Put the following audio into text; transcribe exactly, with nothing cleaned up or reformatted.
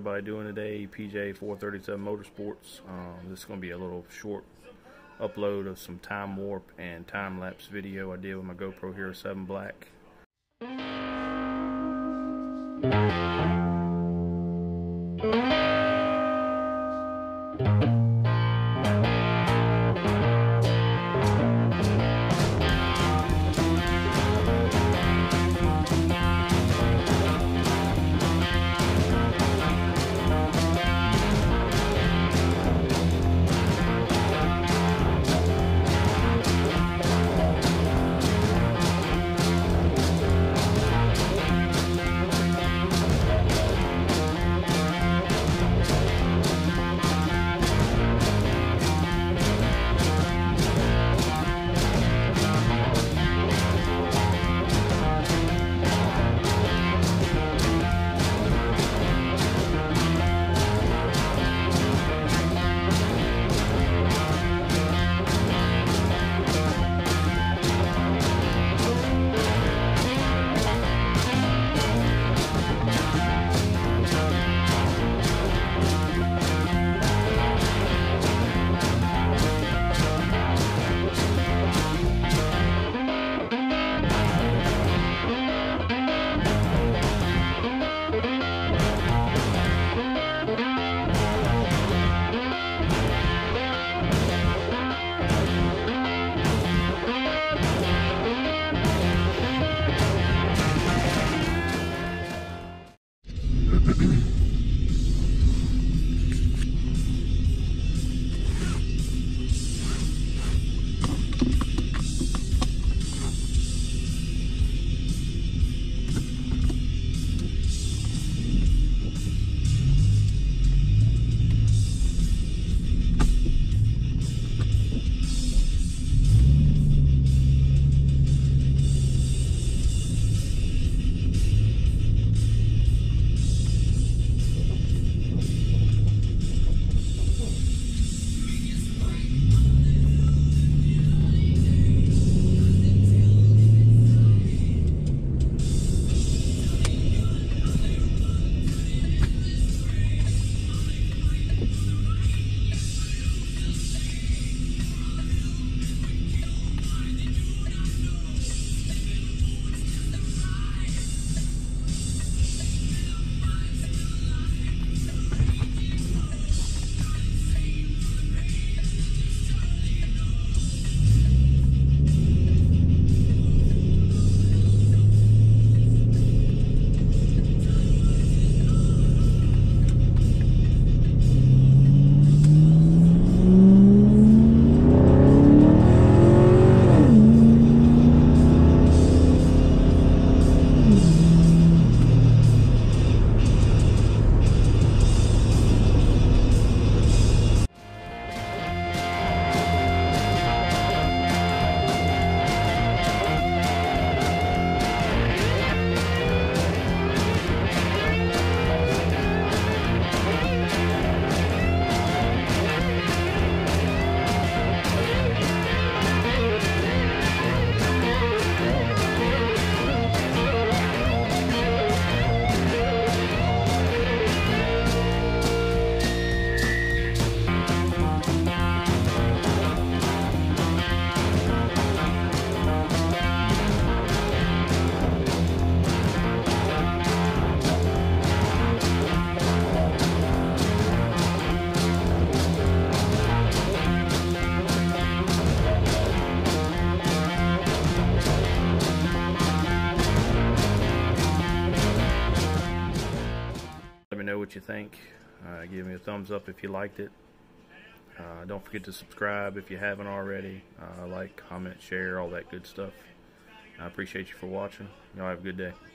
everybody doing today? P J four thirty-seven Motorsports. Um, this is going to be a little short upload of some time warp and time lapse video I did with my GoPro Hero seven Black. Let me know what you think. Uh, give me a thumbs up if you liked it. Uh, don't forget to subscribe if you haven't already. Uh, like, comment, share, all that good stuff. I appreciate you for watching. Y'all have a good day.